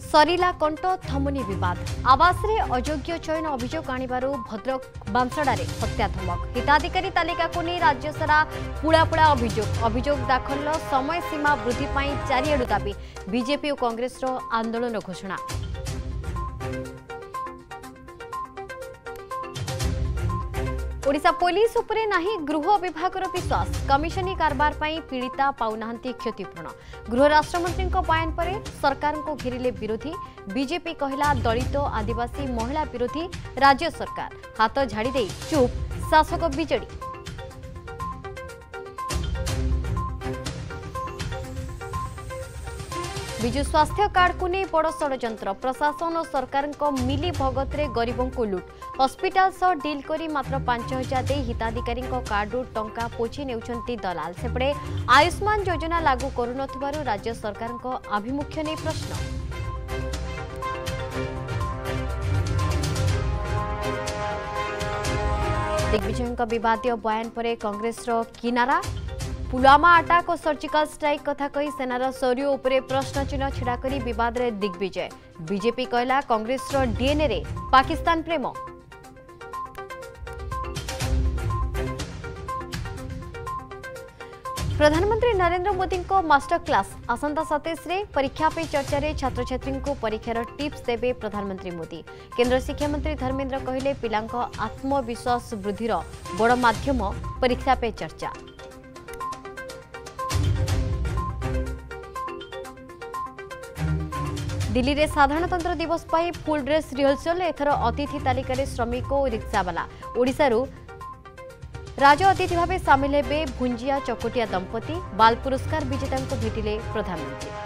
सरिला कंट थमुनी विवाद आवास रे अयोग्य चयन अभियोग आनिबारु भद्रक बामसडारे हत्या धमक हिताधिकारी तालिका को नहीं राज्य सारा पुळापुळा अभियोग दाखल समय सीमा वृद्धि पाई चारिआडु दाबी बीजेपी और कांग्रेस रो आंदोलन घोषणा। ओडिशा पुलिस उपरे नाही गृह विभाग विश्वास कमिशनी कारबार पाई पीड़िता पाउनाहांती क्षतिपूर्ण गृह राष्ट्रमंत्री बयान पर सरकार को घेरिले विरोधी बीजेपी कहला दलित आदिवासी महिला विरोधी राज्य सरकार हाथ झाड़ी दे चुप शासक बीजेडी। विजु स्वास्थ्य कार्ड को नहीं बड़ षड्यंत्र प्रशासन और सरकार मिली भगत रे गरीबों को लुट हॉस्पिटल सह डील करी मात्र 5,000 दे हिताधिकारी कार्डू टंका पोछि नेउछंती दलाल सेपड़े आयुष्मान योजना लागू करुनथबारु राज्य सरकार आभिमुख्य नहीं प्रश्न। दिग्विजय विवादीय बयान पर कांग्रेस किनारा पुलवामा अटैक और सर्जिकल स्ट्राइक कथा कही सेनार शौर्य उपरे प्रश्न चिन्ह छिड़ा करी विवाद रे दिग्विजय बीजेपी कहला कांग्रेस डीएनए रे पाकिस्तान प्रेम। प्रधानमंत्री नरेंद्र मोदी को मास्टर क्लास आसंता 27 रे परीक्षा पे चर्चा रे छात्र छात्री को परीक्षार टिप्स देबे प्रधानमंत्री मोदी। केंद्र शिक्षा मंत्री धर्मेंद्र कहले पिलांको आत्मविश्वास वृद्धिर बड़ माध्यम परीक्षा पे चर्चा। दिल्ली रे साधारणतंत्र दिवस पर फुल ड्रेस रिहर्सल एथर अतिथि तालिका श्रमिक और रिक्शावाला ओडिशारू राज अतिथि भाव सामिल हेबे भुंजिया चकोटिया दंपति बाल पुरस्कार विजेता भेटिले प्रधानमंत्री।